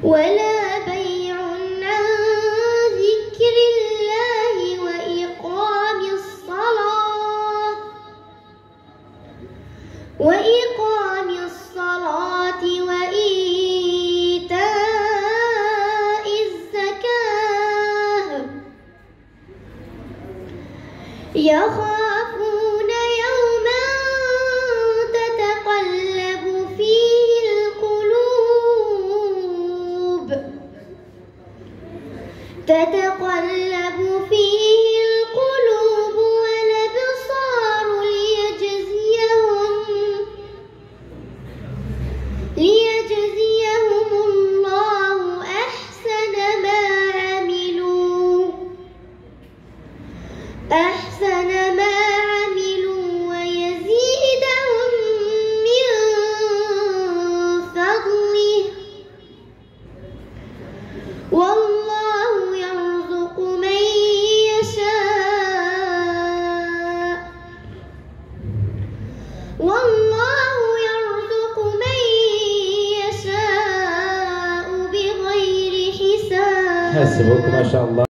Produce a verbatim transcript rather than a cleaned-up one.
ولا بيع عن ذكر الله وإقام الصلاة وإقام الصلاة وإيتاء الزكاة يخافون يوما تتقلب فيه القلوب تتقلب فيه القلوب والأبصار ليجزيهم ليجزيهم الله أحسن ما عملوا أحسن ما عملوا ويزيدهم من فضله والله يرزق من يشاء والله يرزق من يشاء بغير حساب. حسبك ما شاء الله.